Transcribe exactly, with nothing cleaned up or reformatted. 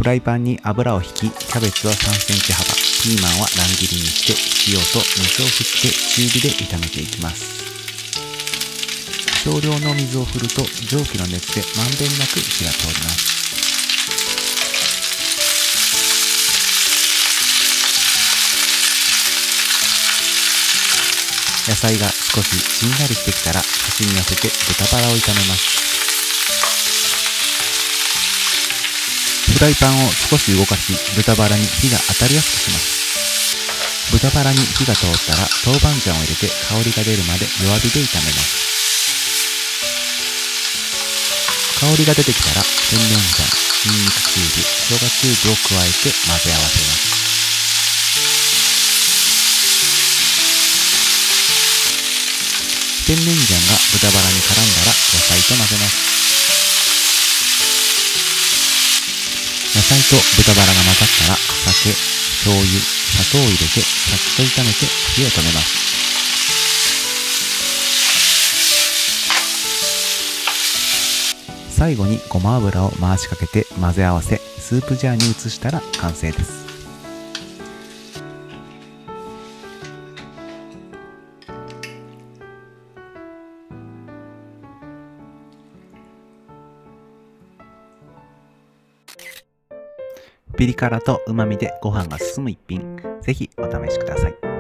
フライパンに油を引き、キャベツはさんセンチ幅、ピーマンは乱切りにして塩と水を振って中火で炒めていきます。少量の水を振ると蒸気の熱でまんべんなく火が通ります。野菜が少ししんなりしてきたら端に寄せて豚バラを炒めます。フライパンを少し動かし、豚バラに火が当たりやすくします。豚バラに火が通ったら豆板醤を入れて香りが出るまで弱火で炒めます。香りが出てきたら甜麺醤、ニンニクチューブ、生姜チューブを加えて混ぜ合わせます。甜麺醤が豚バラに絡んだら野菜と混ぜます。野菜と豚バラが混ざったら酒、醤油、砂糖を入れてさっと炒めて火を止めます。最後にごま油を回しかけて混ぜ合わせ、スープジャーに移したら完成です。ピリ辛と旨味でご飯が進む一品、ぜひお試しください。